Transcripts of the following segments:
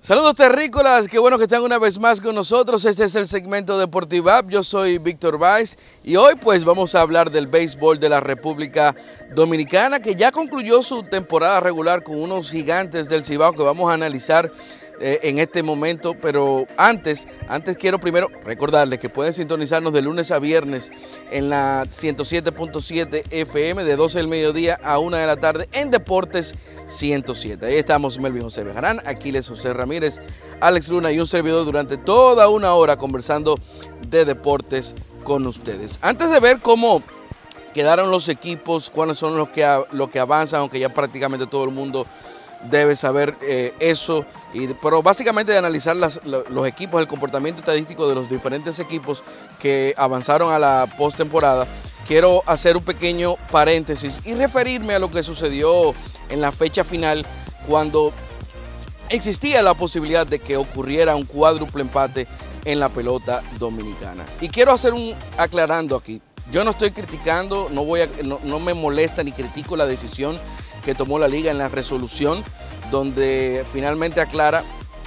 Saludos terrícolas, qué bueno que están una vez más con nosotros. Este es el segmento Deportivap, yo soy Víctor Valls y hoy pues vamos a hablar del béisbol de la República Dominicana, que ya concluyó su temporada regular con unos gigantes del Cibao que vamos a analizar en este momento. Pero antes quiero primero recordarles que pueden sintonizarnos de lunes a viernes en la 107.7 FM de 12 del mediodía a 1 de la tarde en Deportes 107. Ahí estamos Melvin José Bejarán, Aquiles José Ramírez, Alex Luna y un servidor durante toda una hora conversando de deportes con ustedes. Antes de ver cómo quedaron los equipos, cuáles son los que avanzan, aunque ya prácticamente todo el mundo debe saber eso, pero básicamente de analizar los equipos, el comportamiento estadístico de los diferentes equipos que avanzaron a la postemporada, quiero hacer un pequeño paréntesis y referirme a lo que sucedió en la fecha final, cuando existía la posibilidad de que ocurriera un cuádruple empate en la pelota dominicana. Y quiero hacer un aclarando aquí. Yo no estoy criticando, no me molesta ni critico la decisión que tomó la liga en la resolución, donde finalmente aclara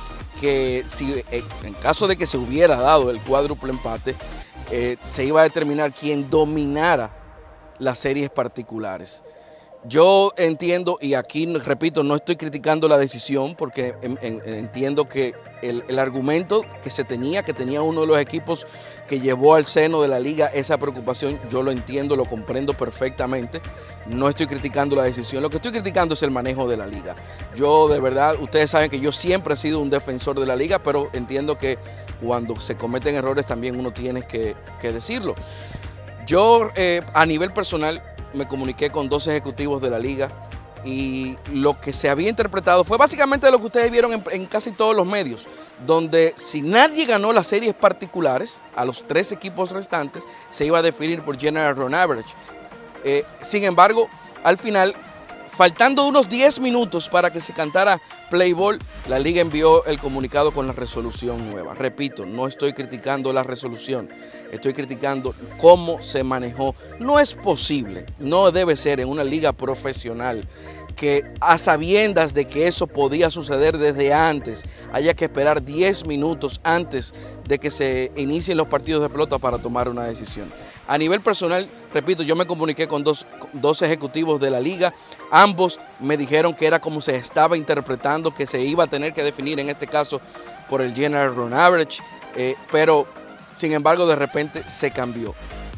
que si en caso de que se hubiera dado el cuádruple empate, se iba a determinar quién dominara las series particulares. Yo entiendo, y aquí repito, no estoy criticando la decisión, porque entiendo que el argumento que tenía uno de los equipos que llevó al seno de la liga esa preocupación, yo lo entiendo, lo comprendo perfectamente. No estoy criticando la decisión, lo que estoy criticando es el manejo de la liga. Yo de verdad, ustedes saben que yo siempre he sido un defensor de la liga, pero entiendo que cuando se cometen errores también uno tiene que decirlo. Yo a nivel personal me comuniqué con dos ejecutivos de la liga y lo que se había interpretado fue básicamente lo que ustedes vieron en casi todos los medios, donde si nadie ganó las series particulares, a los tres equipos restantes se iba a definir por General Run Average. Sin embargo, al final, faltando unos 10 minutos para que se cantara play ball, la liga envió el comunicado con la resolución nueva. Repito, no estoy criticando la resolución, estoy criticando cómo se manejó. No es posible, no debe ser en una liga profesional que a sabiendas de que eso podía suceder desde antes, haya que esperar 10 minutos antes de que se inicien los partidos de pelota para tomar una decisión. A nivel personal, repito, yo me comuniqué con dos ejecutivos de la liga. Ambos me dijeron que era como se estaba interpretando, que se iba a tener que definir en este caso por el General Run Average, pero sin embargo de repente se cambió.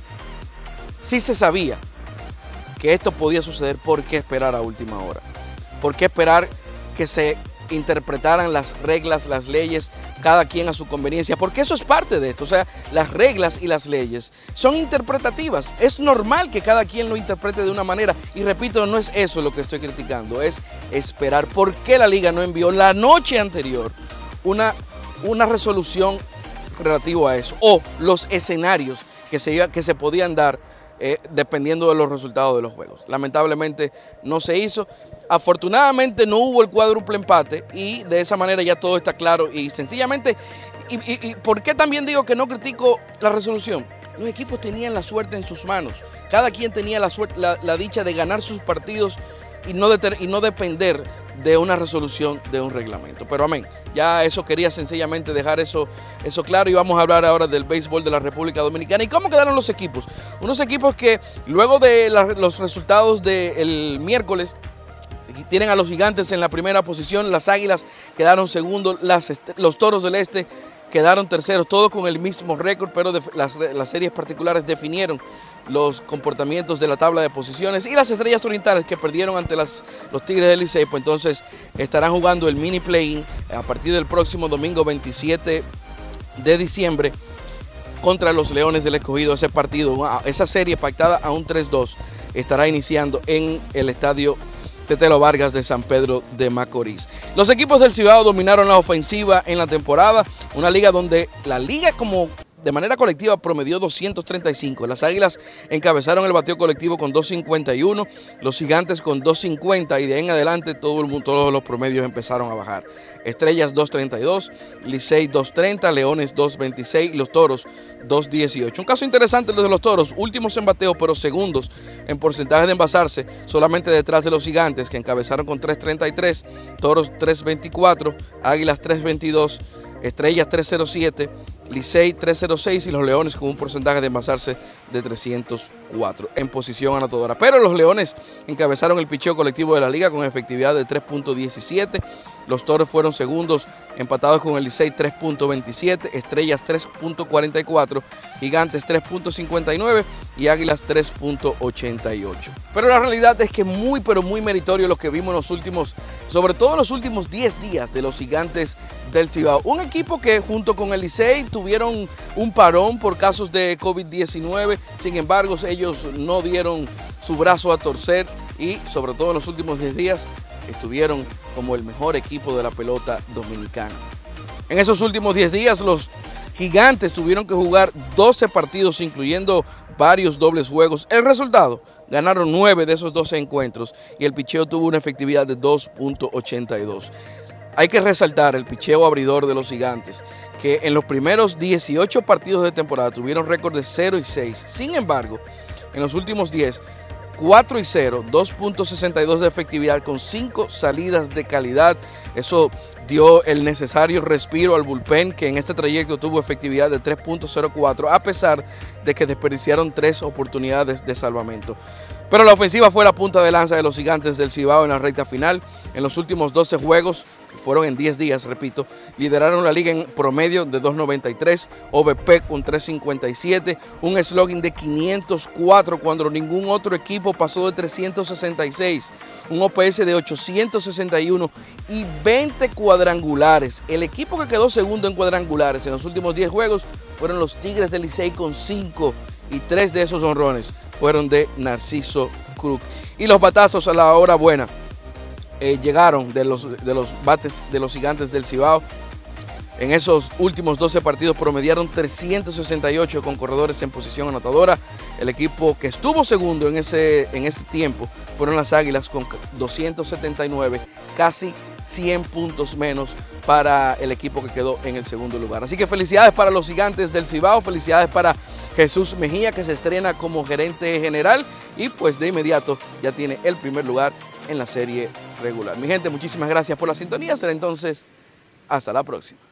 Sí se sabía que esto podía suceder, ¿por qué esperar a última hora? ¿Por qué esperar que se interpretaran las reglas, las leyes, cada quien a su conveniencia? Porque eso es parte de esto. O sea, las reglas y las leyes son interpretativas. Es normal que cada quien lo interprete de una manera. Y repito, no es eso lo que estoy criticando, es esperar. ¿Por qué la liga no envió la noche anterior una resolución relativa a eso? O los escenarios que se podían dar dependiendo de los resultados de los juegos. Lamentablemente no se hizo. Afortunadamente no hubo el cuádruple empate y de esa manera ya todo está claro y sencillamente, y ¿por qué también digo que no critico la resolución? Los equipos tenían la suerte en sus manos, cada quien tenía la dicha de ganar sus partidos y no depender de una resolución de un reglamento. Pero amén, ya eso quería sencillamente dejar eso claro, y vamos a hablar ahora del béisbol de la República Dominicana y cómo quedaron los equipos. Unos equipos que luego de los resultados del miércoles tienen a los Gigantes en la primera posición, las Águilas quedaron segundos, los Toros del Este quedaron terceros, todos con el mismo récord, pero las series particulares definieron los comportamientos de la tabla de posiciones, y las Estrellas Orientales, que perdieron ante los Tigres del Licey, pues entonces estarán jugando el mini play-in a partir del próximo domingo 27 de diciembre contra los Leones del Escogido. Ese partido, esa serie pactada a un 3-2 estará iniciando en el estadio Tetelo Vargas de San Pedro de Macorís. Los equipos del Cibao dominaron la ofensiva en la temporada, una liga donde la liga como de manera colectiva promedió 235. Las Águilas encabezaron el bateo colectivo con 251, los Gigantes con 250 y de ahí en adelante todos los promedios empezaron a bajar. Estrellas 232, Licey 230, Leones 226 y los Toros 218. Un caso interesante el de los Toros, últimos en bateo pero segundos en porcentaje de envasarse, solamente detrás de los Gigantes que encabezaron con 333, Toros 324, Águilas 322, Estrellas 307, Licey 306 y los Leones con un porcentaje de envasarse de 304 en posición anotadora. Pero los Leones encabezaron el picheo colectivo de la liga con efectividad de 3.17. Los Toros fueron segundos empatados con el Licey 3.27, Estrellas 3.44, Gigantes 3.59 y Águilas 3.88. Pero la realidad es que muy meritorio lo que vimos en los últimos, sobre todo en los últimos 10 días de los Gigantes del Cibao. Un equipo que junto con el Licey tuvieron un parón por casos de COVID-19, sin embargo ellos no dieron su brazo a torcer y sobre todo en los últimos 10 días estuvieron como el mejor equipo de la pelota dominicana. En esos últimos 10 días los Gigantes tuvieron que jugar 12 partidos incluyendo varios dobles juegos. El resultado, ganaron 9 de esos 12 encuentros y el picheo tuvo una efectividad de 2.82. Hay que resaltar el picheo abridor de los Gigantes, que en los primeros 18 partidos de temporada tuvieron récord de 0-6. Sin embargo, en los últimos 10, 4-0, 2.62 de efectividad con 5 salidas de calidad. Eso dio el necesario respiro al bullpen, que en este trayecto tuvo efectividad de 3.04, a pesar de que desperdiciaron 3 oportunidades de salvamento. Pero la ofensiva fue la punta de lanza de los Gigantes del Cibao en la recta final. En los últimos 12 juegos, fueron en 10 días, repito, lideraron la liga en promedio de 2.93, OVP con 3.57, un slogan de 504 cuando ningún otro equipo pasó de 366, un OPS de 861 y 20 cuadrangulares. El equipo que quedó segundo en cuadrangulares en los últimos 10 juegos fueron los Tigres del Licey con 5 y 3 de esos honrones fueron de Narciso Crook. Y los batazos a la hora buena llegaron de los bates de los Gigantes del Cibao. En esos últimos 12 partidos promediaron 368 con corredores en posición anotadora. El equipo que estuvo segundo en ese tiempo fueron las Águilas con 279, casi 100 puntos menos para el equipo que quedó en el segundo lugar. Así que felicidades para los Gigantes del Cibao, felicidades para Jesús Mejía, que se estrena como gerente general y pues de inmediato ya tiene el primer lugar en la serie regular. Mi gente, muchísimas gracias por la sintonía. Será entonces hasta la próxima.